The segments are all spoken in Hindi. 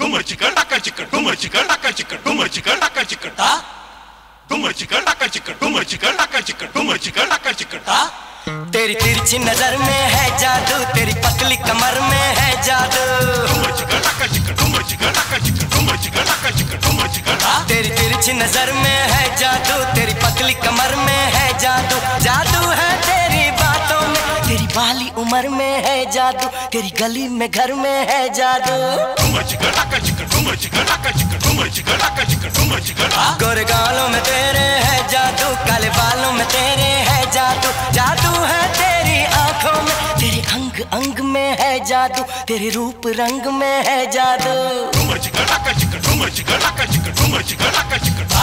डुमर चिकन डाका चिकन डुमर चिकन डाका चिकन डुमर चिकन डाका चिकन ता डुमर चिकन डाका चिकन डुमर चिकन डाका चिकन डुमर चिकन डाका चिकन ता। तेरी तिरछी नजर में है जादू, तेरी पतली कमर में है जादू। डुमर चिकन डाका चिकन डुमर चिकन डाका चिकन डुमर चिकन डाका चिकन डुमर चिकन ता। तेरी तिरछी नजर में है जादू, तेरी पतली कमर में है जादू। जादू है तेरी बातों में, तेरी बाली उम्र में है जादू, तेरी गली में घर में है जादू। डुमर चिकन डाका चिकन डुमर चिकन डाका चिकन डुमर चिकन डाका चिकन डुमर चिकन ता। गोरे गालों में तेरे है जादू, काले बालों में तेरे है जादू। जादू है तेरी आंखों में, तेरे अंग अंग में है जादू, तेरे रूप रंग में है जादू। डुमर चिकन डाका चिकन डुमर चिकन डाका चिकन डुमर चिकन डाका चिकन ता।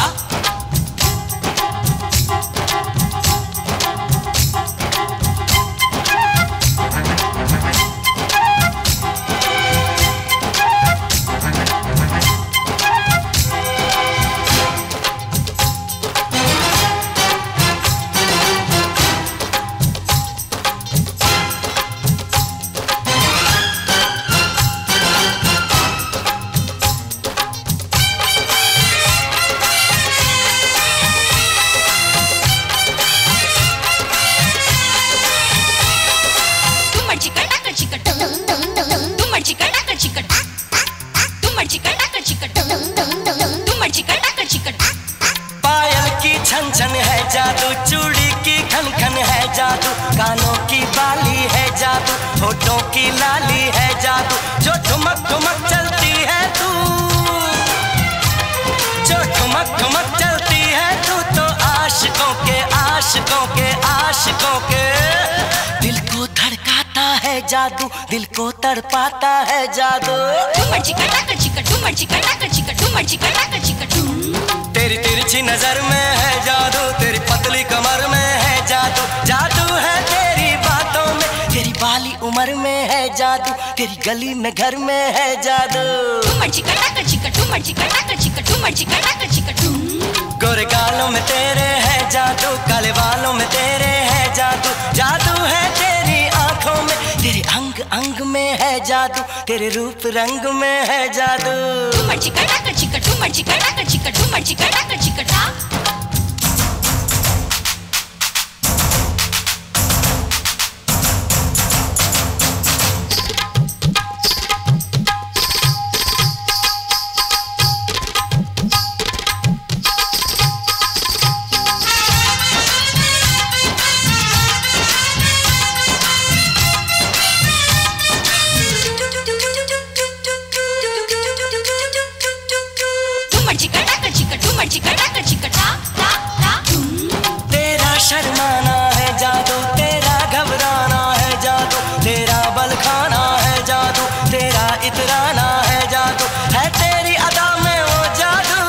पायल की छन छन है जादू, चूड़ी की खन खन है जादू, कानों की बाली है जादू, होठों की लाली है जादू। जो ठुमक ठुमक चलती है तू, जो ठुमक ठुमक चलती है तू, तो आशिकों के आशिकों के आशिकों के दिल को धड़काता है जादू, दिल को तड़पाता है जादू। डुमर चिकन डाका चिकन डुमर चिकन डाका चिकन डुमर चिकन डाका चिकन। तेरी तिरछी नजर में है जादू, तेरी पतली कमर में है जादू। जादू है तेरी बातों में, तेरी बाली उम्र में है जादू, तेरी गली में घर में है जादू। डुमर चिकन डाका चिकन डुमर चिकन डाका चिकन डुमर चिकन डाका चिकन। गोरे गालों में तेरे है जादू, काले बालों में तेरे है जादू। जादू है तेरी आंखों में, तेरे अंग अंग में है जादू, तेरे रूप रंग में है जादू। डुमर चिकन डाका चिकन डुमर चिकन डाका चिकन डुमर चिकन डाका चिकन ता। तेरा शर्माना है जादू, तेरा घबराना है जादू, तेरा बल खाना है जादू, तेरा इतराना है जादू। है तेरी अदा में वो जादू,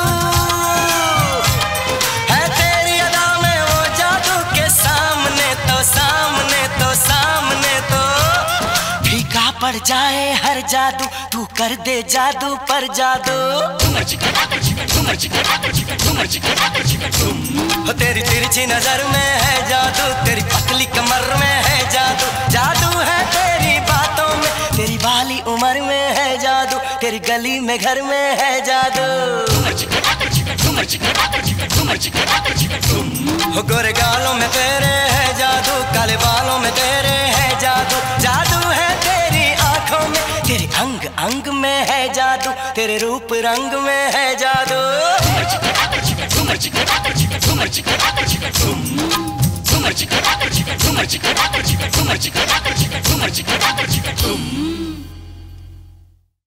है तेरी अदा में वो जादू के सामने तो सामने तो सामने तो फीका पड़ जाए हर जादू, तू कर दे जादू पर जादू। डुमर चिकन डाका चिकन डुमर चिकन डाका चिकन डुमर चिकन डाका चिकन डुम। तेरी तिरछी नजर में है जादू, तेरी पतली कमर में है जादू। जादू है तेरी बातों में, तेरी बाली उम्र में है जादू, तेरी गली में घर में है जादू। डुमर चिकन डाका चिकन डुमर चिकन डाका चिकन डुमर चिकन डाका चिकन डुम। गोरे गालों में तेरे है जादू, काले बालों में तेरे है जादू। जादू है तेरी आंखों में, तेरे अंग अंग में है जादू, तेरे रूप रंग में है जादू। डुमर चिकन डाका चिकन डुमर चिकन डाका चिकन डुमर चिकन डाका चिकन डुम। डुमर चिकन डाका चिकन डुमर चिकन डाका चिकन डुमर चिकन डाका चिकन डुमर चिकन डाका चिकन डुम।